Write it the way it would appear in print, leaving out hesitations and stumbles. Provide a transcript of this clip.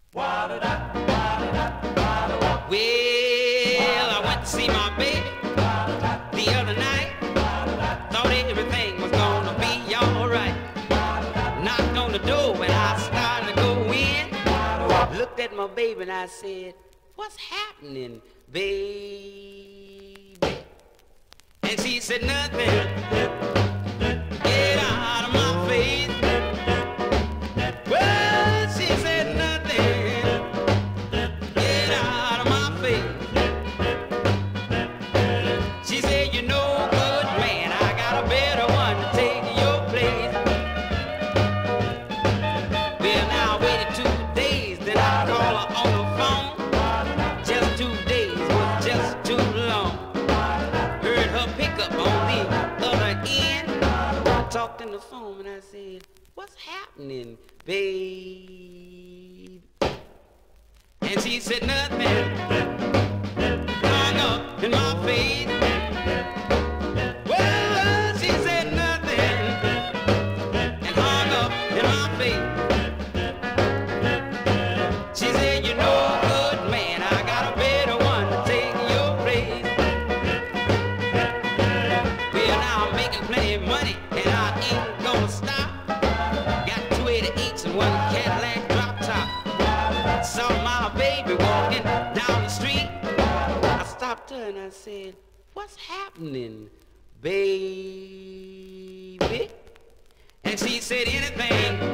Well, I went to see my baby the other night. Thought everything was gonna be alright. Knocked on the door when I started to go in. Looked at my baby and I said, "What's happening, baby?" And she said, "Nothing. Get out of my face." Well, she said, "Nothing. Get out of my face." She said, "You're no good man. I got a better one to take your place." Well, now I waited 2 days, then I called her on the phone. Just 2 days was just too long. Heard her pick up on the other end. I talked in the phone and I said, "What's happening, babe?" And she said, "Nothing." Hung up in my face. Well, she said nothing and hung up in my face. She said, "You're no good man. I got a better one to take your place." Well, now I'm making plenty of money and I ain't gonna stop. Got 288s and one Cadillac drop top. Saw my baby walking down the street. I stopped her and I said, "What's happening, baby?" And she said, "Anything